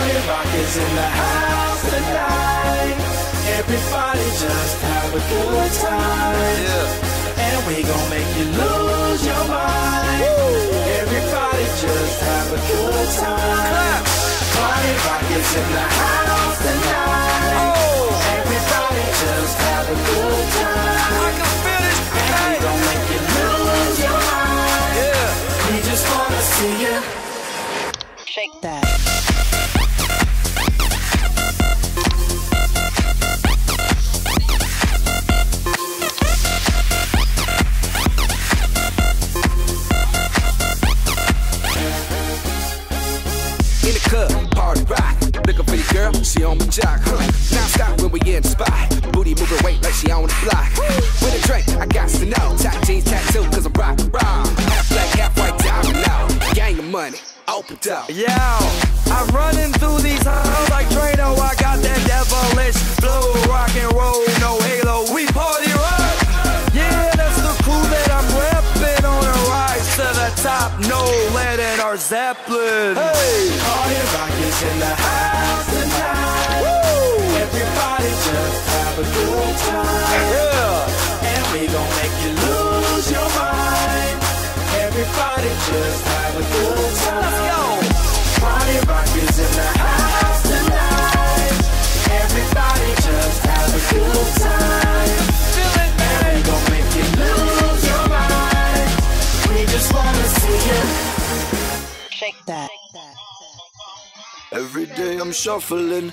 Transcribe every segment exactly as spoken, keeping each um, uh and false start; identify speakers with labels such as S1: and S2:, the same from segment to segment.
S1: Party rock is in the house tonight. Everybody just have a good time. Yeah. And we gon' make you lose your mind. Woo. Everybody just have a good time. Clap. Party rock is in the house tonight. Oh. Everybody just have a good time. I can feel this. And we gon' make you lose your mind. Yeah. We just wanna see you
S2: shake that.
S3: In the club, party rock. Looking for your girl, she on my jock. Huh. Now stop when we in the spot. Booty moving weight like she on the block. With a drink, I got to know. Top jeans tattoo, cause I'm rock raw. Half black, half white, diamond now. Gang of money, open up.
S4: Yo, I'm running through these halls like Drano. I got that devilish flow, rock and roll, no halo. We party rock. Yeah, that's the crew that I'm repping on a rise to the top. No lead in our Zeppelin. Hey,
S1: party rock is in the house tonight. Woo! Everybody just have a good time.
S4: Yeah,
S1: and we gon' make you lose your mind. Everybody just have a good time.
S4: Let's go.
S1: Party rock is in the house tonight. Everybody just have a good time.
S4: Feel it, man.
S1: And we gon' make you lose your mind. We just wanna see you
S2: shake that.
S4: Every day I'm shuffling.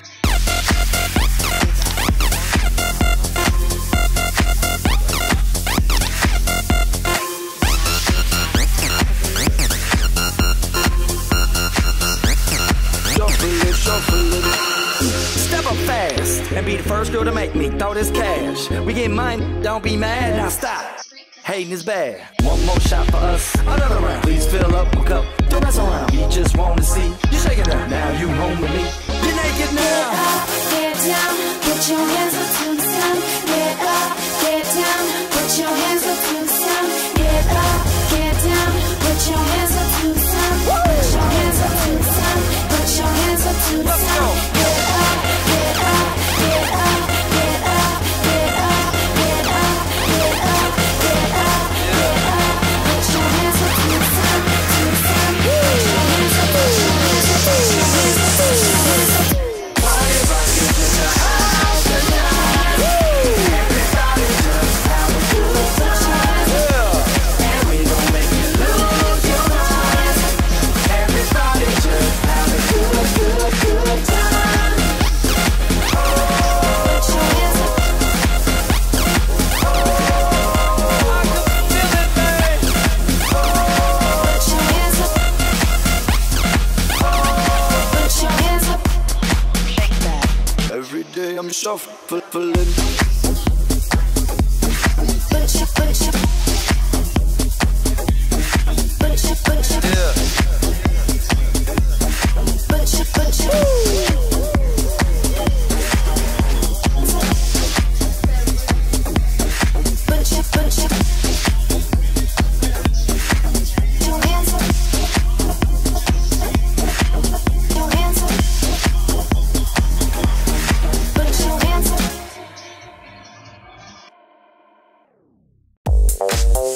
S4: Step up fast and be the first girl to make me throw this cash. We get mine, don't be mad, now stop. Hating is bad. One more shot for us, another round. Please fill up my cup, don't mess around. We just wanna see you shaking it. Now you home with me. You're naked now.
S5: Get up, get down, put your hands up to the sun. Get up, get down, put your hands up to the sun. Get up, get down, put your hands up to the sun. Put your hands up to the sun. Put your hands up to the sun. Get up, get up, get up, get up, get up, get up, get up, get up, get up. Put your hands up to the sun, to the sun. Put your hands up, put your hands up, put your hands up, put your hands up.
S1: Party rock is in the house tonight. Everybody just have a good time. Yeah. And we gon' make you lose your mind. Everybody just have a good, good, good time. Oh,
S5: Put your hands up.
S4: I can feel it, man.
S5: Put your hands up. Put your hands up.
S2: Shake that.
S4: Every day I'm shuffling.
S5: Put your, put your, put your, put your,
S4: Yeah.
S5: put your, put your. Put your, put your. Your hands up. Your hands up. Put your hands up.